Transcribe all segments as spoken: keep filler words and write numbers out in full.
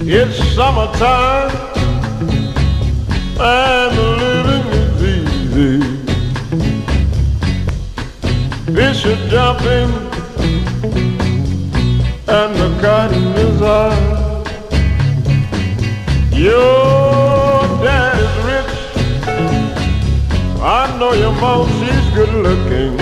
It's summertime and the living is easy. Fish are jumping and the cotton is high. Your dad is rich. I know your mom, she's good looking.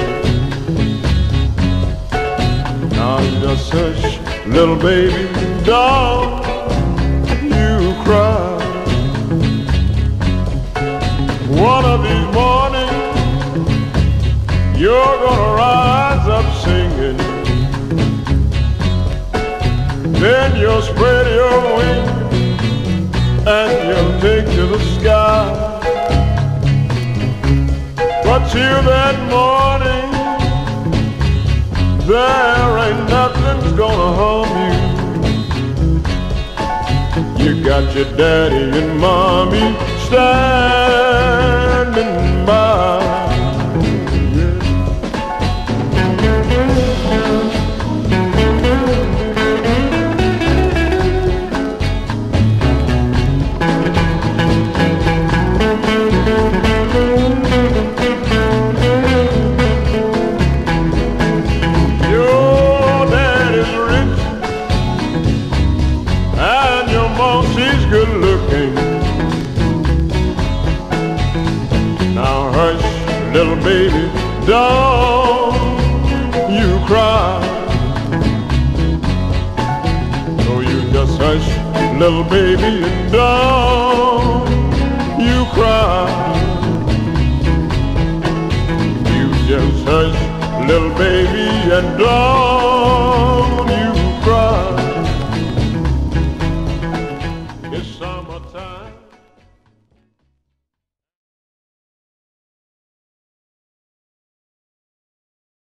Now just hush, little baby, don't you cry. One of these mornings, you're gonna rise up singing. Then you'll spread your wings and you'll take to the sky. But till that morning, there ain't nothing's gonna harm you. You got your daddy and mommy standing by. She's good looking. Now hush, little baby, don't you cry. So you just hush, little baby, and don't you cry. You just hush, little baby, and don't